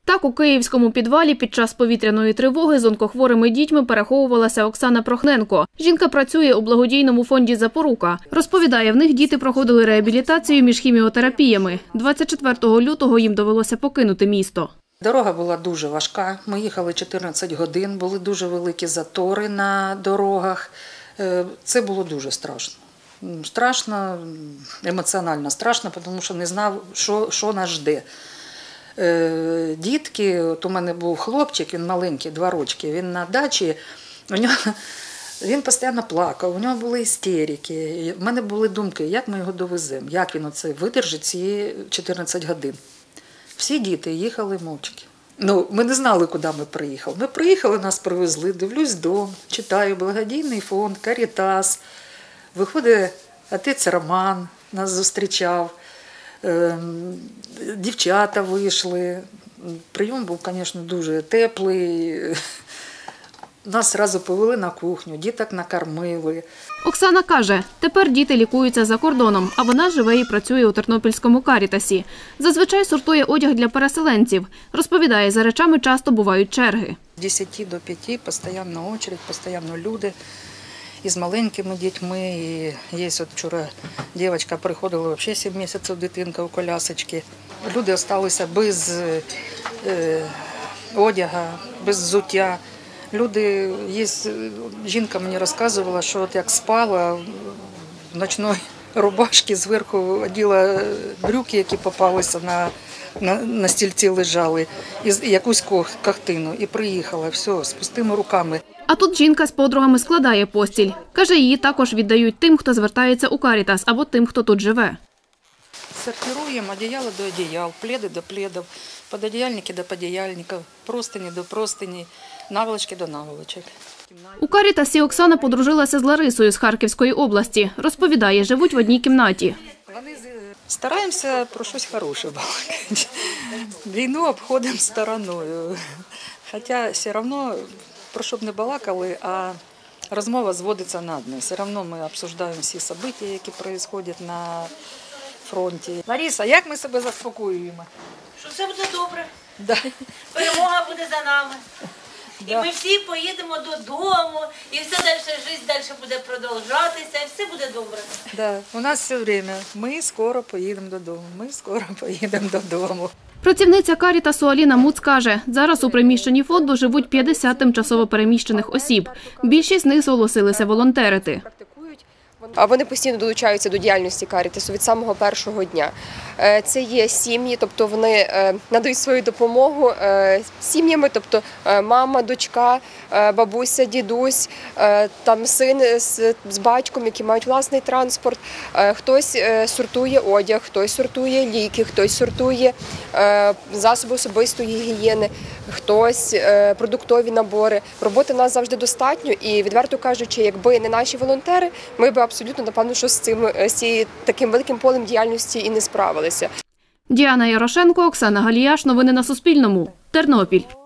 Так, у київському підвалі під час повітряної тривоги з онкохворими дітьми переховувалася Оксана Прохненко. Жінка працює у благодійному фонді «Запорука». Розповідає, в них діти проходили реабілітацію між хіміотерапіями. 24 лютого їм довелося покинути місто. Дорога була дуже важка. Ми їхали 14 годин, були дуже великі затори на дорогах. Це було дуже страшно. Страшно, емоціонально страшно, тому що не знав, що нас жде. Дітки, от у мене був хлопчик, він маленький, 2 рочки, він на дачі, він постійно плакав, у нього були істерики. У мене були думки, як ми його довеземо, як він оце видержить ці 14 годин. Всі діти їхали мовчки. Ми не знали, куди ми приїхали. Ми приїхали, нас привезли, дивлюсь дом, читаю, благодійний фонд, Карітас. Виходить, отець Роман нас зустрічав. Дівчата вийшли. Прийом був, звісно, дуже теплий. Нас одразу повели на кухню, діток накормили. Оксана каже, тепер діти лікуються за кордоном, а вона живе і працює у Тернопільському Карітасі. Зазвичай сортує одяг для переселенців. Розповідає, за речами часто бувають черги. З 10 до 5 постійно очередь, постійно люди із маленькими дітьми. І є, от вчора дівчинка приходила, взагалі 7 місяців дитинка у колясочці. Люди залишилися без одягу, без взуття. Люди, жінка мені розказувала, що от як спала, в ночній рубашці зверху оділа брюки, які попалися на стільці лежали, і якусь ковтину, і приїхала, все, з пустими руками. А тут жінка з подругами складає постіль. Каже, її також віддають тим, хто звертається у Карітас, або тим, хто тут живе. Сортируємо одіяло до одіял, пледи до пледів, пододіяльники до подіяльників, простині до простині, наволочки до наволочок. У Карітасі Оксана подружилася з Ларисою з Харківської області. Розповідає, живуть в одній кімнаті. Стараємося про щось хороше балакати. Війну обходимо стороною. Хоча все одно, про що б не балакали, а розмова зводиться на одне. Все одно ми обсуждаємо всі події, які відбуваються на фронті. Лариса, як ми себе заспокоюємо? Що все буде добре, Да. перемога буде за нами. І ми всі поїдемо додому, і все життя далі буде продовжатися, і все буде добре. Да. У нас все время. Ми скоро поїдемо додому, ми скоро поїдемо додому. Працівниця Карітасу Аліна Муц каже, зараз у приміщенні фонду живуть 50 тимчасово переміщених осіб. Більшість з них зголосилися волонтерити. Вони постійно долучаються до діяльності Карітасу від самого першого дня. Це є сім'ї, тобто вони надають свою допомогу сім'ями, тобто мама, дочка, бабуся, дідусь, там син з батьком, які мають власний транспорт. Хтось сортує одяг, хтось сортує ліки, хтось сортує засоби особистої гігієни, хтось продуктові набори. Роботи в нас завжди достатньо і, відверто кажучи, якби не наші волонтери, ми б абсолютно, напевно, що з таким великим полем діяльності і не справилися. Діана Ярошенко, Оксана Галіяш. Новини на Суспільному. Тернопіль.